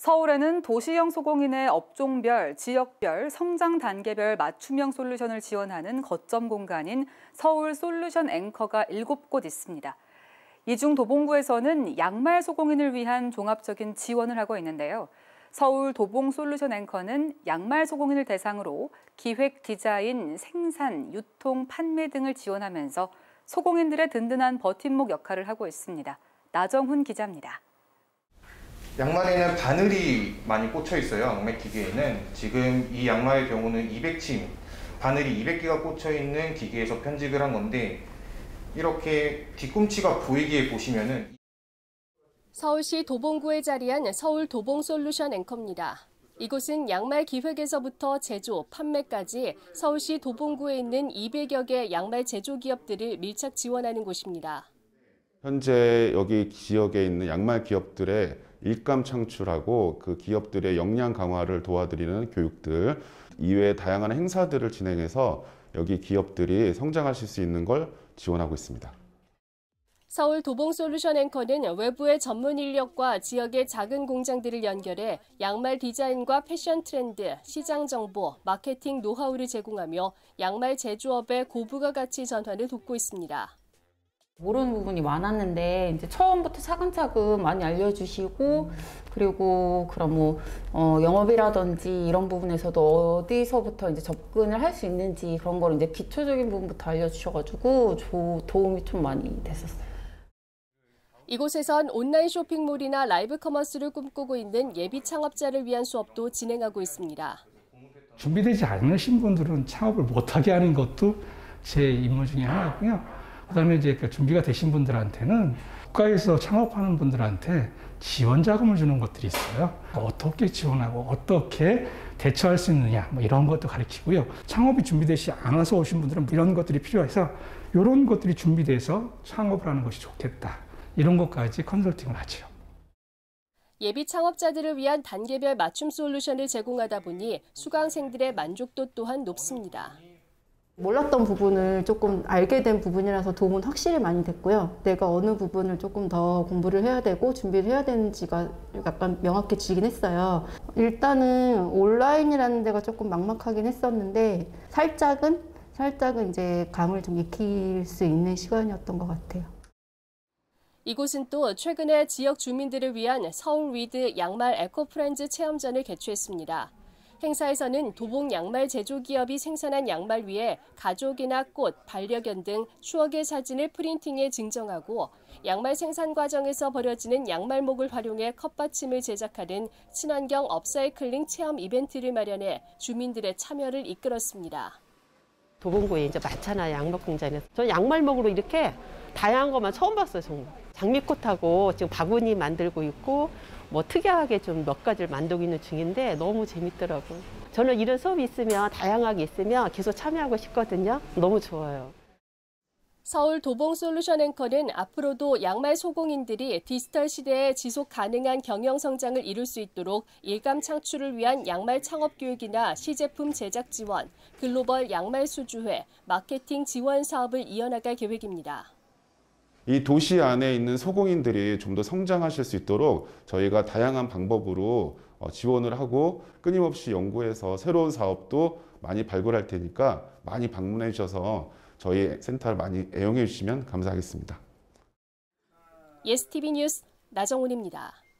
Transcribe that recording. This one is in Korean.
서울에는 도시형 소공인의 업종별, 지역별, 성장 단계별 맞춤형 솔루션을 지원하는 거점 공간인 서울 솔루션 앵커가 7곳 있습니다. 이 중 도봉구에서는 양말 소공인을 위한 종합적인 지원을 하고 있는데요. 서울 도봉 솔루션 앵커는 양말 소공인을 대상으로 기획, 디자인, 생산, 유통, 판매 등을 지원하면서 소공인들의 든든한 버팀목 역할을 하고 있습니다. 나정훈 기자입니다. 양말에는 바늘이 많이 꽂혀 있어요. 양말 기계에는. 지금 이 양말의 경우는 200침, 바늘이 200개가 꽂혀 있는 기계에서 편집을 한 건데 이렇게 뒤꿈치가 보이게 보시면은 서울시 도봉구에 자리한 서울 도봉 솔루션 앵커입니다. 이곳은 양말 기획에서부터 제조, 판매까지 서울시 도봉구에 있는 200여 개 양말 제조 기업들을 밀착 지원하는 곳입니다. 현재 여기 지역에 있는 양말 기업들의 일감 창출하고 그 기업들의 역량 강화를 도와드리는 교육들, 이외에 다양한 행사들을 진행해서 여기 기업들이 성장하실 수 있는 걸 지원하고 있습니다. 서울 도봉 솔루션 앵커는 외부의 전문 인력과 지역의 작은 공장들을 연결해 양말 디자인과 패션 트렌드, 시장 정보, 마케팅 노하우를 제공하며 양말 제조업의 고부가 가치 전환을 돕고 있습니다. 모르는 부분이 많았는데 이제 처음부터 차근차근 많이 알려주시고, 그리고 그런 영업이라든지 이런 부분에서도 어디서부터 이제 접근을 할 수 있는지 그런 걸 이제 기초적인 부분부터 알려주셔가지고 도움이 좀 많이 됐었어요. 이곳에선 온라인 쇼핑몰이나 라이브 커머스를 꿈꾸고 있는 예비 창업자를 위한 수업도 진행하고 있습니다. 준비되지 않으신 분들은 창업을 못하게 하는 것도 제 임무 중에 하나고요. 그다음에 이제 준비가 되신 분들한테는 국가에서 창업하는 분들한테 지원 자금을 주는 것들이 있어요. 어떻게 지원하고 어떻게 대처할 수 있느냐 이런 것도 가르치고요. 창업이 준비되지 않아서 오신 분들은 이런 것들이 필요해서 이런 것들이 준비돼서 창업을 하는 것이 좋겠다. 이런 것까지 컨설팅을 하죠. 예비 창업자들을 위한 단계별 맞춤 솔루션을 제공하다 보니 수강생들의 만족도 또한 높습니다. 몰랐던 부분을 조금 알게 된 부분이라서 도움은 확실히 많이 됐고요. 내가 어느 부분을 조금 더 공부를 해야 되고 준비를 해야 되는지가 약간 명확해지긴 했어요. 일단은 온라인이라는 데가 조금 막막하긴 했었는데 살짝은 이제 감을 좀 익힐 수 있는 시간이었던 것 같아요. 이곳은 또 최근에 지역 주민들을 위한 서울 위드 양말 에코프렌즈 체험전을 개최했습니다. 행사에서는 도봉 양말 제조기업이 생산한 양말 위에 가족이나 꽃, 반려견 등 추억의 사진을 프린팅해 증정하고 양말 생산 과정에서 버려지는 양말목을 활용해 컵받침을 제작하는 친환경 업사이클링 체험 이벤트를 마련해 주민들의 참여를 이끌었습니다. 도봉구에 이제 많잖아, 양말 공장에서. 저 양말목으로 이렇게 다양한 것만 처음 봤어요, 정말. 장미꽃하고 지금 바구니 만들고 있고 특이하게 좀 몇 가지를 만들고 있는 중인데 너무 재밌더라고요. 저는 이런 수업이 있으면 다양하게 있으면 계속 참여하고 싶거든요. 너무 좋아요. 서울 도봉 솔루션 앵커는 앞으로도 양말 소공인들이 디지털 시대에 지속 가능한 경영 성장을 이룰 수 있도록 일감 창출을 위한 양말 창업 교육이나 시제품 제작 지원, 글로벌 양말 수주회, 마케팅 지원 사업을 이어나갈 계획입니다. 이 도시 안에 있는 소공인들이 좀 더 성장하실 수 있도록 저희가 다양한 방법으로 지원을 하고 끊임없이 연구해서 새로운 사업도 많이 발굴할 테니까 많이 방문해 주셔서 저희 센터를 많이 애용해 주시면 감사하겠습니다. 예스TV 뉴스 나정훈입니다.